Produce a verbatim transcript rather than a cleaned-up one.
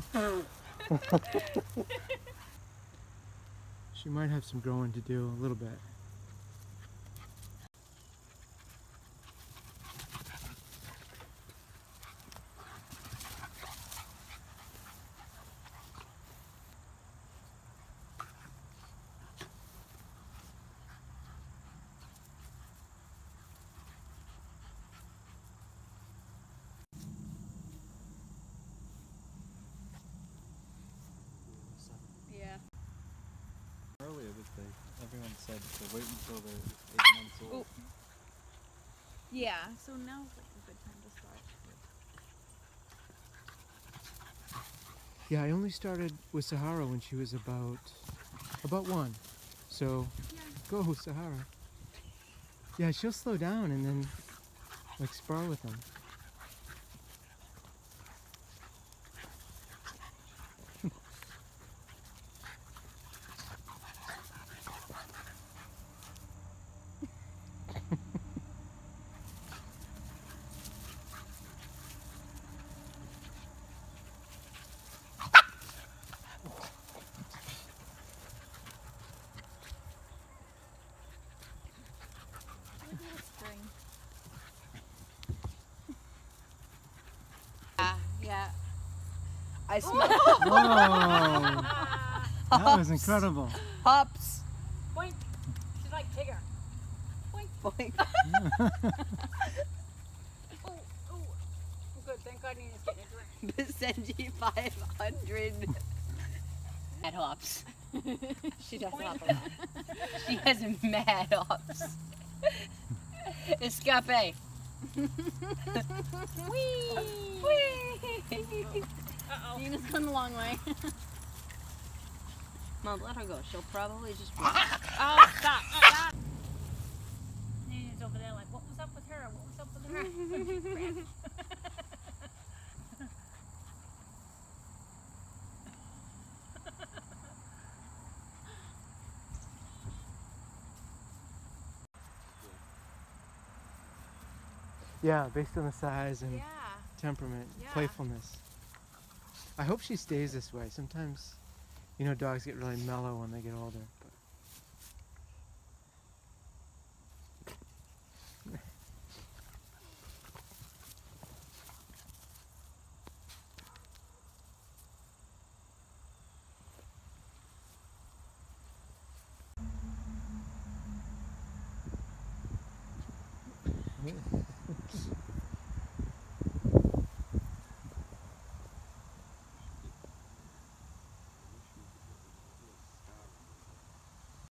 She might have some growing to do, a little bit. Yeah. Earlier that they, everyone said to wait until they're eight months old. Ooh. Yeah, so now's like a good time to start. Yeah, I only started with Sahara when she was about about one. So Yeah. go Sahara. Yeah, she'll slow down and then like spar with them. Spring. Yeah, yeah. I smell Whoa! That was incredible. hops. Boink. She's like Tigger. Boink. Boink. Oh, oh. Good. Thank God Nina's getting a drink. Basenji five hundred. Mad hops. She does hop a lot. She has mad hops. Escape. Whee! Whee! Uh-oh. Nina's gone the long way. Mom, let her go. She'll probably just run. Oh, stop. Stop. Nina's over there like, what was up with her? What was up with her? When she ran. Yeah, based on the size and Yeah. temperament, Yeah. playfulness. I hope she stays this way. Sometimes, you know, dogs get really mellow when they get older. But Yeah.